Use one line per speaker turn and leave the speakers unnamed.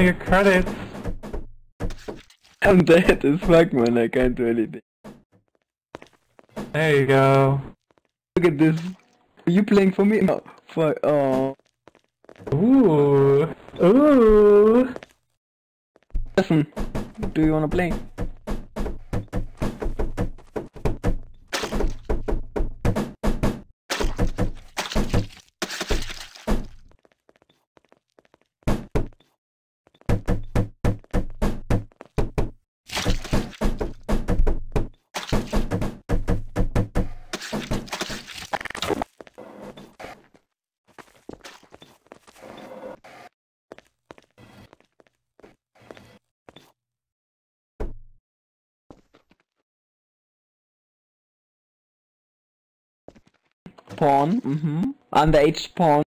all your credits.
I'm dead as fuck, man. I can't do anything.
There you go.
Look at this. Are you playing for me? No. For
Ooh. Ooh.
Listen. Do you wanna play? Pawn, underage pawn.